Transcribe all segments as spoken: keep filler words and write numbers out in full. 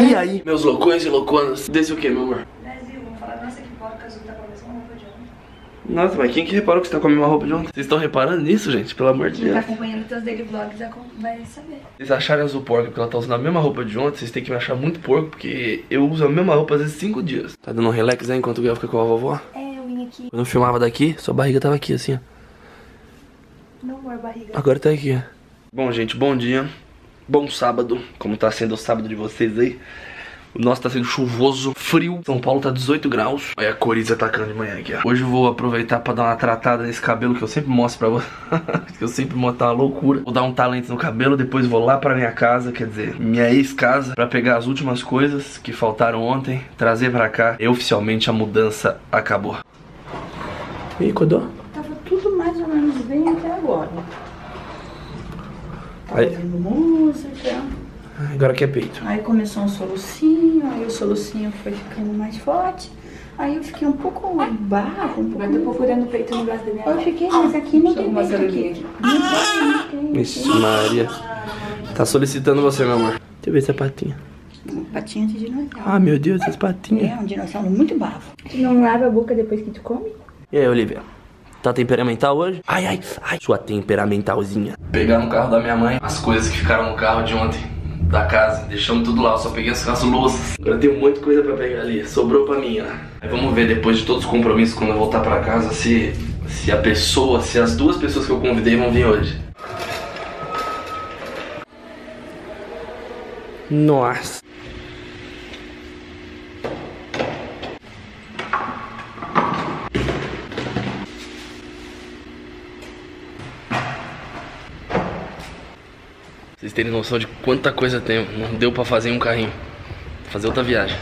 E aí, meus loucões e louconas? Desse o que, meu amor? Brasil, vamos falar, nossa, que porca azul tá com a mesma roupa de ontem. Nossa, mas quem que reparou que você tá com a mesma roupa de ontem? Vocês estão reparando nisso, gente? Pelo amor de Quem tá Deus. acompanhando teus daily vlogs vai saber. Vocês acharem azul porca porque ela tá usando a mesma roupa de ontem, vocês têm que me achar muito porco, porque eu uso a mesma roupa às vezes cinco dias. Tá dando um relax aí enquanto o Gael fica com a vovó? É, eu vim aqui. Quando eu filmava daqui, sua barriga tava aqui, assim, ó. Não, amor, barriga. Agora tá aqui, ó. Bom, gente, bom dia. Bom sábado, como tá sendo o sábado de vocês aí. O nosso tá sendo chuvoso, frio. São Paulo tá dezoito graus. Olha a coriza atacando de manhã aqui, ó. Hoje eu vou aproveitar pra dar uma tratada nesse cabelo que eu sempre mostro pra vocês. Que eu sempre mostro, tá uma loucura. Vou dar um talento no cabelo, depois vou lá pra minha casa, quer dizer, minha ex-casa, pra pegar as últimas coisas que faltaram ontem, trazer pra cá. E oficialmente a mudança acabou. E aí, Codó? Tava tudo mais ou menos bem até agora. Tava Aí. ouvindo música. Agora que é peito. Aí começou um solucinho, aí o solucinho foi ficando mais forte. Aí eu fiquei um pouco barro, um pouco... Agora tô procurando o peito no braço da minha Eu mãe. fiquei, mas aqui não tem Uma peito celulinha aqui. aqui. Não tem, não tem. Vixe, Maria. Tá solicitando você, meu amor. Deixa eu ver essa patinha. Patinha de dinossauro. Ah, meu Deus, essas patinhas. É um dinossauro muito bravo. Tu não lava a boca depois que tu come? E aí, Olivia? Tá temperamental hoje? Ai, ai, ai, sua temperamentalzinha. Pegar no carro da minha mãe as coisas que ficaram no carro de ontem, da casa. Deixamos tudo lá, eu só peguei as, as louças. Agora tem um monte de coisa pra pegar ali, sobrou pra mim, ó. Aí vamos ver depois de todos os compromissos, quando eu voltar pra casa, se, se a pessoa, se as duas pessoas que eu convidei vão vir hoje. Nossa. Vocês terem noção de quanta coisa tem. Não deu pra fazer em um carrinho. Vou fazer outra viagem.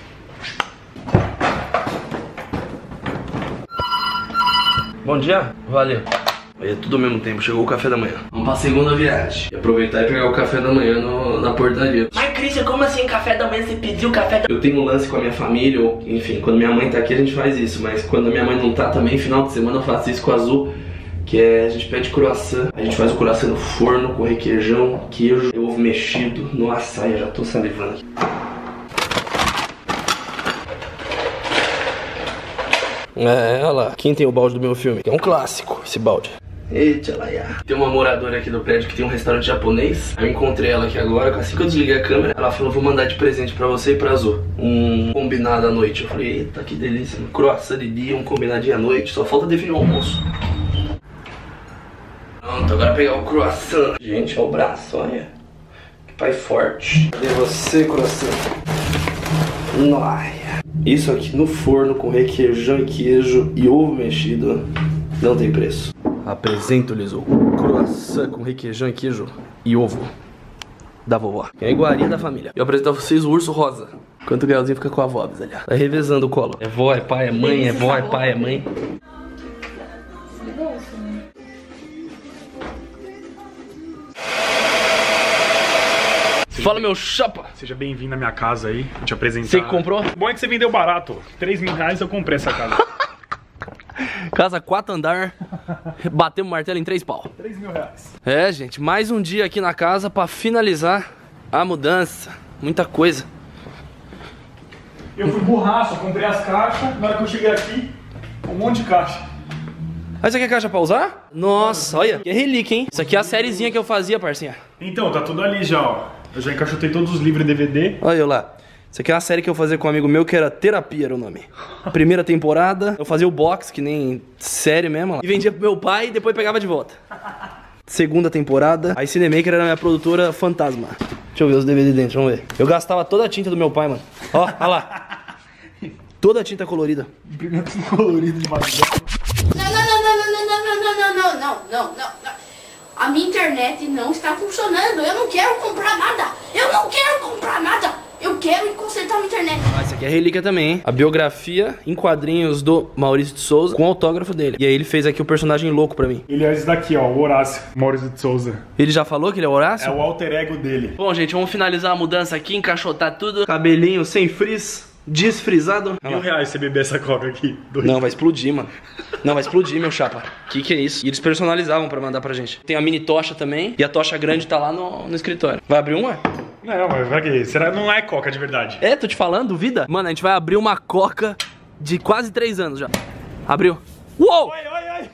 Bom dia, valeu. Aí é tudo ao mesmo tempo, chegou o café da manhã. Vamos pra segunda viagem. E aproveitar e pegar o café da manhã no, na portaria. Mas Christian, como assim café da manhã? Você pediu café da manhã? Eu tenho um lance com a minha família, ou enfim, quando minha mãe tá aqui a gente faz isso. Mas quando a minha mãe não tá também, final de semana eu faço isso com a Azul. Que é, a gente pede croissant, a gente faz o croissant no forno com requeijão, queijo e ovo mexido. Nossa, eu já tô salivando aqui. É, olha lá, quem tem o balde do meu filme? É um clássico, esse balde. Eita, laia. Tem uma moradora aqui do prédio que tem um restaurante japonês. Eu encontrei ela aqui agora, assim que eu desliguei a câmera, ela falou, vou mandar de presente pra você e pra Azul um combinado à noite. Eu falei, eita, que delícia, um croissant de dia, um combinadinho à noite. Só falta definir o almoço. Pronto, agora pegar o croissant. Gente, olha o braço, olha. Que pai forte. Cadê você, croissant? Nossa. Isso aqui no forno com requeijão e queijo e ovo mexido não tem preço. Apresento-lhes o croissant com requeijão e queijo e ovo da vovó. É a iguaria da família. Eu apresento a vocês o urso rosa. Enquanto o Gaelzinho fica com a avó, ali. Tá revezando o colo. É vó, é pai, é mãe, é vó, é pai, é mãe. Fala, meu chapa! Seja bem-vindo à minha casa aí, vou te apresentar. Você que comprou? O bom é que você vendeu barato. três mil reais eu comprei essa casa. Casa quatro andar, batemos o martelo em três pau. três mil reais. É, gente, mais um dia aqui na casa pra finalizar a mudança. Muita coisa. Eu fui burraço, eu comprei as caixas. Na hora que eu cheguei aqui, um monte de caixa. Ah, isso aqui é caixa pra usar? Nossa, olha, que relíquia, hein? Isso aqui é a sériezinha que eu fazia, parcinha. Então, tá tudo ali já, ó. Eu já encaixotei todos os livros em D V D. Olha eu lá. Isso aqui é uma série que eu fazia com um amigo meu que era Terapia, era o nome. Primeira temporada, eu fazia o box, que nem série mesmo. E vendia pro meu pai e depois pegava de volta. Segunda temporada, a Cinemaker era a minha produtora fantasma. Deixa eu ver os D V D dentro, vamos ver. Eu gastava toda a tinta do meu pai, mano. Ó, olha lá. Toda a tinta colorida. Imprimindo tudo colorido de madrugada. Não, não, não, não, não, não, não, não, não, não, não, não, não, não. A minha internet não está funcionando. Eu não quero comprar nada. Eu não quero comprar nada. Eu quero ir consertar a minha internet. Ah, isso aqui é relíquia também, hein? A biografia em quadrinhos do Maurício de Souza com o autógrafo dele. E aí ele fez aqui o personagem louco pra mim. Ele é esse daqui, ó, o Horácio, Maurício de Souza. Ele já falou que ele é o Horácio? É o alter ego dele. Bom, gente, vamos finalizar a mudança aqui, encaixotar tudo. Cabelinho sem frizz, desfrisado. Mil reais você beber essa coca aqui. Dois. Não, vai explodir, mano. Não, vai explodir, meu chapa. Que que é isso? E eles personalizavam pra mandar pra gente. Tem a mini tocha também. E a tocha grande tá lá no, no escritório. Vai abrir uma? Não, mas pra quê? Será que não é coca de verdade? É, tô te falando, duvida? Mano, a gente vai abrir uma coca de quase três anos já. Abriu. Uou! Oi, oi, oi!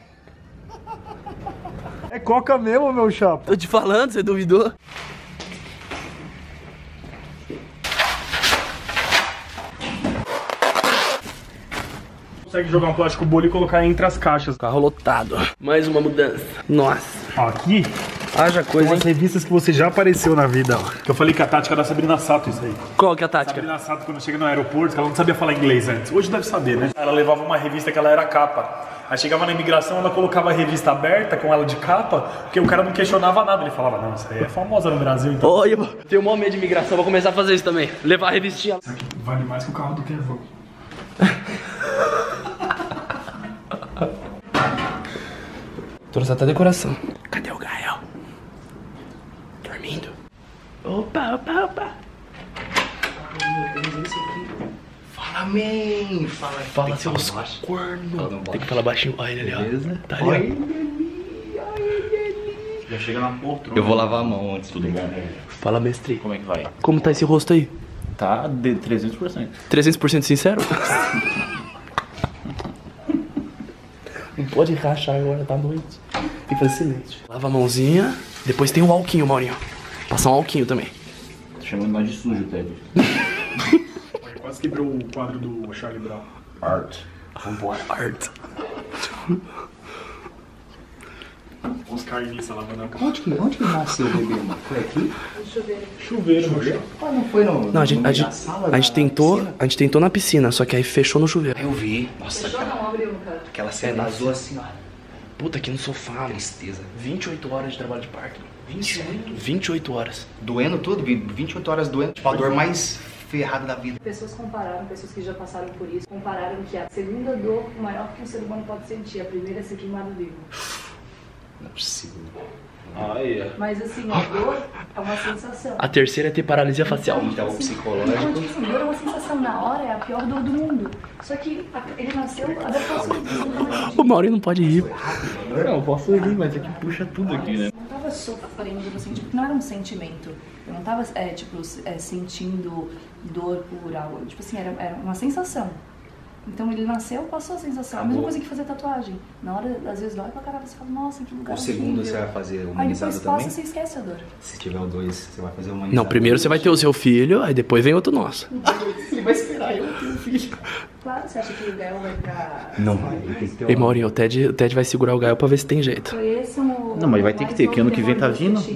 É coca mesmo, meu chapa. Tô te falando, você duvidou? Consegue jogar um plástico bolha e colocar entre as caixas. Carro lotado. Mais uma mudança. Nossa. Ó, aqui, Haja coisa, hein? as revistas que você já apareceu na vida, ó. Que eu falei que a tática da Sabrina Sato, isso aí. Qual que é a tática? Sabrina Sato, quando chega no aeroporto, ela não sabia falar inglês antes. Hoje deve saber, né? Ela levava uma revista que ela era capa. Aí chegava na imigração, ela colocava a revista aberta com ela de capa, porque o cara não questionava nada. Ele falava, não, isso aí é famosa no Brasil, então. Olha, tenho mó medo de imigração, vou começar a fazer isso também. Levar a revistinha. Isso aqui vale mais que o carro do Kevão. Trouxe até decoração. Cadê o Gael? Dormindo. Opa, opa, opa. Fala, man! Fala, Fala seus cornos. Tem que falar baixinho. Olha ele ali, ó. Tá ali, ó. Já chega na poltrona. Eu vou lavar a mão antes, tudo bom? Fala, mestre. Como é que vai? Como tá esse rosto aí? Tá de trezentos por cento. trezentos por cento sincero? Não pode rachar agora, tá noite. Tem que fazer silêncio. Lava a mãozinha. Depois tem o alquinho, Maurinho. Passar um alquinho também. Tô chamando nós de sujo, Ted. Quase quebrou o quadro do Charlie Brown. Art. Vambora, Art. Os carniças lavando a cara. Onde que, onde que nasceu o bebê, mano? Foi aqui? Chuveiro, meu chapa. Ah, não foi no, Não, a gente, no a meio da gente, sala, a gente na tentou, piscina? a gente tentou na piscina, só que aí fechou no chuveiro. Eu vi. Nossa, cara. Aquela cena azul assim, ó. Puta, aqui no sofá, mano. Tristeza. vinte e oito horas de trabalho de parque. vinte e oito? vinte e oito horas. Doendo tudo, vinte e oito horas doendo. Tipo, a dor mais ferrada da vida. Pessoas compararam, pessoas que já passaram por isso, compararam que a segunda dor maior que um ser humano pode sentir, a primeira é ser queimado vivo. Não é possível. Ah, é. Mas assim, a dor é uma sensação. A terceira é ter paralisia facial. Então, o Não, psicológico. tipo assim, dor é uma sensação, na hora é a pior dor do mundo. Só que a- ele nasceu, a dor passou, você nunca mais sentiu. O Maurinho não pode rir. Não, eu posso rir, mas aqui puxa tudo aqui, né? Eu não tava sofrendo, assim, tipo, não era um sentimento. Eu não tava, é, tipo, é, sentindo dor por algo. Tipo assim, era, era uma sensação. Então ele nasceu, passou a sensação. A mesma coisa que fazer tatuagem. Na hora, às vezes, dói pra caralho, você fala, nossa, que lugar O segundo horrível. você vai fazer Aí humanizado depois passa, também? você esquece a dor. Se tiver o dois, você vai fazer humanizado. Não, primeiro você vai ter o seu filho, aí depois vem outro nosso. Ele vai esperar eu ter um filho. Claro, você acha que o Gael vai ficar... Não vai, ele tem que ter Ei, Maurinho, o Ted, o Ted vai segurar o Gael pra ver se tem jeito. Esse é o... Não, mas vai ter que ter, que ano que vem tá vindo. Ai,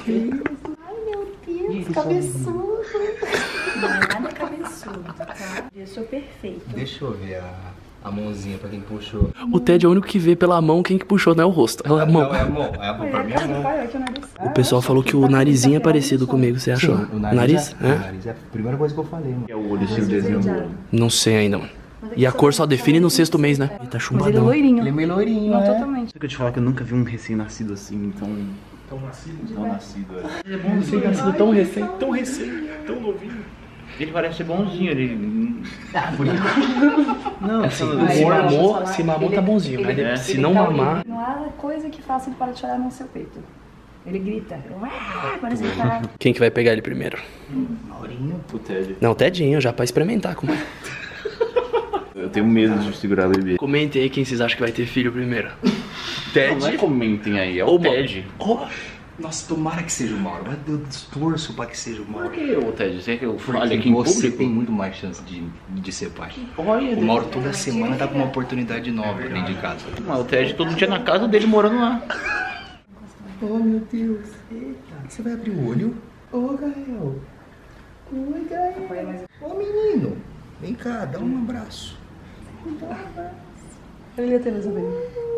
meu Deus, cabeçudo. Não é nada cabeçudo, tá? Eu sou perfeito. Deixa eu ver a, a mãozinha pra quem puxou. O Ted é o único que vê pela mão quem que puxou, não é o rosto. É a mão. Não, é a mão. É a mão pra mim é a mão. Vai, aqui o nariz. O pessoal falou que o narizinho é parecido comigo, você achou? O Nariz? é, É? o nariz é a primeira coisa que eu falei, mano. É o olho, Esse desenho. Não sei ainda, mano. E a cor só define no sexto mês, né? Ele tá Mas ele é chumbadão. loirinho. Ele é meio loirinho, Não, né? totalmente. Eu te falar que eu nunca vi um recém-nascido assim, tão... Tão nascido. Tão nascido, é. É bom você ter nascido tão recém. Tão recém, tão novinho. Ele parece ser bonzinho, ele... Não, Assim, Aí, se eu mamou, vou falar, se mamou ele- tá bonzinho. ele- Mas é. se ele não tá mamar... horrível. Não há coisa que faça ele parar de chorar no seu peito. Ele grita. "Ué", parece que tá... Quem que vai pegar ele primeiro? Maurinho. O Ted. Não, o Tedinho, já pra experimentar como é. Eu tenho medo de segurar o bebê. Comentem aí quem vocês acham que vai ter filho primeiro. Ted? Não é comentem aí, é o Ou Ted. Oh, Nossa, tomara que seja o Mauro. Mas eu torço pra que seja o Mauro. Por que o Ted? Você quer que eu fale Porque aqui em você público? tem muito mais chance de, de ser pai. Olha, o Mauro toda semana tá com uma oportunidade nova dentro de casa. Mas o Ted todo dia na casa dele morando lá. Oh, meu Deus. Eita, você vai abrir o olho? Ô, Gael. Oi, Gael. Ô, menino. Vem cá, dá um abraço. Ele ia ter luz dele.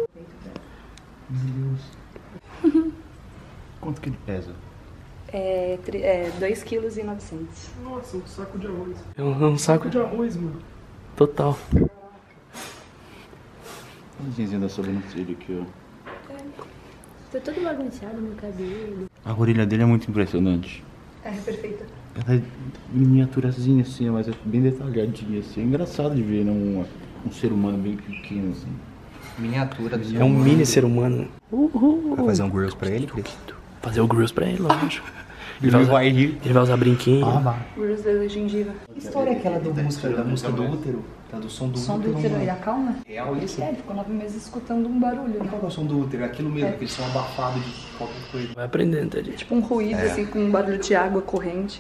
Meu Deus. Quanto que ele pesa? É, é dois quilos e novecentos. Nossa, um saco de arroz. é um, é um saco De arroz, mano. total. Olha o desenho da sobrancelha aqui, ó. Tô todo bagunçado meu cabelo. A orelha dele é muito impressionante. É, perfeito. Ela é miniaturazinha assim, mas é bem detalhadinha assim. É engraçado de ver, né? Um, um ser humano bem pequeno assim. Miniatura do É um mini ser humano. Uhul. Vai fazer um grills pra ele, Cris? Fazer o grills pra ele, lógico. Ele vai usar, ele vai usar brinquinho. Ah, vai. Urso de gengiva. Que história é aquela do música, da música do útero? Tá do som do Som útero? do útero, mano. ele acalma? Real isso? É, ele ficou nove meses escutando um barulho. Qual que é o som do útero? É aquilo mesmo, aquele som abafado de qualquer coisa. Vai aprendendo, Teddy. Tipo um ruído, É. assim, com um barulho de água corrente.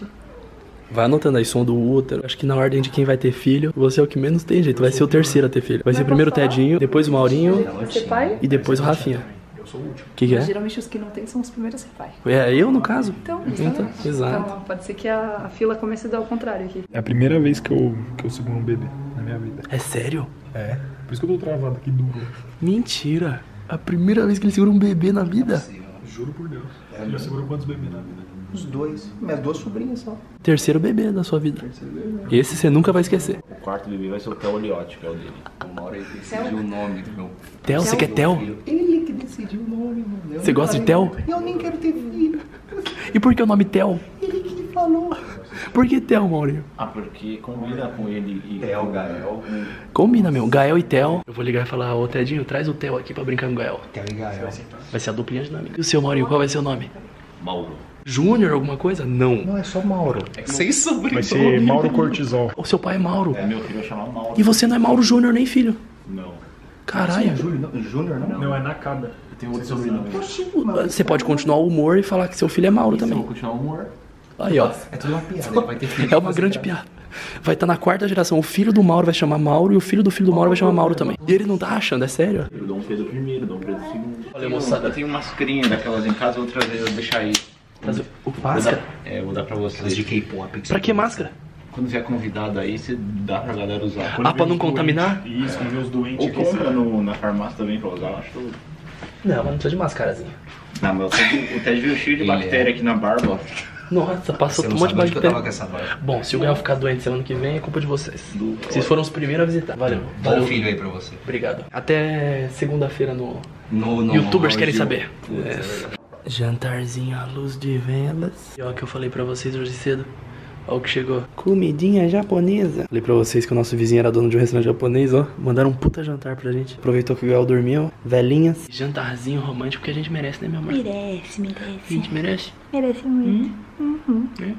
Vai anotando aí, som do útero. Acho que na ordem de quem vai ter filho, você é o que menos tem jeito. Vai ser o terceiro a ter filho. Vai ser primeiro o Tedinho, depois o Maurinho Ser pai? e depois o Rafinha. Eu sou o último. O que, que é? Geralmente os que não tem são os primeiros a ser pai. É eu, no caso? Então, Então, justamente. exato. Então, pode ser que a, a fila comece a dar ao contrário aqui. É a primeira vez que eu, que eu seguro um bebê na minha vida. É sério? É. Por isso que eu tô travado aqui duro. Mentira. A primeira vez que ele segura um bebê na vida. Juro por Deus. Você já segurou quantos bebês na vida? Os dois. Minhas duas sobrinhas só. Terceiro bebê da sua vida. Esse você nunca vai esquecer. O quarto bebê vai ser o Theo Liotti, que é o dele. Uma hora ele decidiu o nome do meu Theo, você quer Theo? filho. Ele que decidiu o nome, mano. Eu Você não gosta de falei- Theo? Eu nem quero ter filho. E por que o nome Theo? Ele que falou. Por que Theo, Maurinho? Ah, porque combina com ele e... Theo, Gael. Combina, meu. Gael e Theo. Eu vou ligar e falar, ô Tedinho, traz o Theo aqui pra brincar com o Gael. Theo e Gael. Vai ser a duplinha dinâmica. E o seu, Maurinho, qual vai ser o nome? Mauro. Júnior, alguma coisa? Não. Não, é só Mauro. É que sem sobrinho. Vai ser Mauro Cortisol. O seu pai é Mauro. É, meu filho vai chamar Mauro. E você não é Mauro Júnior nem filho. Não. Caralho. Júnior não? Júnior não? Não, é Nakada. Eu tenho outro sobrenome. Você pode continuar o humor e falar que seu filho é Mauro Então, eu vou também. continuar o humor. Aí, ó. É tudo uma piada. Ele vai ter filho. É uma grande piada. Vai estar na quarta geração. O filho do Mauro vai chamar Mauro e o filho do filho do Mauro vai chamar Mauro também. E ele não tá achando, é sério? Eu dou um Pedro primeiro, dou um Pedro segundo. Olha, moçada. Eu tenho umas mascarinhas daquelas em casa, outras vezes eu vou deixar aí. Trazer- O Vou máscara? dar, é, eu vou dar pra Aquelas vocês. de K-pop. Pra que máscara? Quando vier convidado aí, você dá pra galera usar. Ah, pra não contaminar? Isso, quando vê os doentes Ou aqui. compra no, na farmácia também pra usar, eu acho. Não, mas não precisa de máscarazinha. Não, mas o Ted- o Ted veio cheio de Ele bactéria é. aqui na barba, ó. Nossa, passou Você um não monte de sabe onde que eu tava com bactéria. essa barba. Bom, se o Gael ficar doente semana que vem, é culpa de vocês. Vocês foram os primeiros a visitar. Valeu. Bom Valeu. filho aí pra você. Obrigado. Até segunda-feira no No, no, YouTubers no querem Gil. saber. É. Jantarzinho à luz de velas. E ó, o que eu falei pra vocês hoje cedo. Ó o que chegou. Comidinha japonesa. Falei pra vocês que o nosso vizinho era dono de um restaurante japonês, ó. Mandaram um puta jantar pra gente. Aproveitou que o Gael dormiu. Velinhas. Jantarzinho romântico que a gente merece, né, meu amor? Merece, A merece. gente merece. Merece muito. Uhum. É.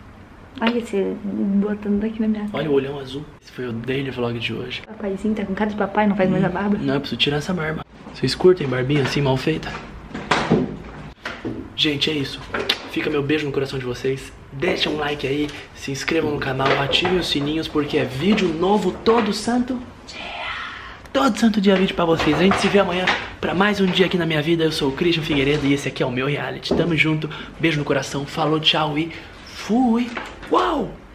Olha você botando daqui na minha cara. Olha o olhão azul. Esse foi o daily vlog de hoje. Papaizinho tá com cara de papai, não faz mais a barba. Não, eu preciso tirar essa barba. Vocês curtem barbinha assim, mal feita? Gente, é isso. Fica meu beijo no coração de vocês. Deixa um like aí, se inscrevam no canal, ativem os sininhos, porque é vídeo novo todo santo dia. Todo santo dia vídeo pra vocês. A gente se vê amanhã pra mais um dia aqui na minha vida. Eu sou o Christian Figueiredo e esse aqui é o meu reality. Tamo junto, beijo no coração, falou, tchau e fui. Uau!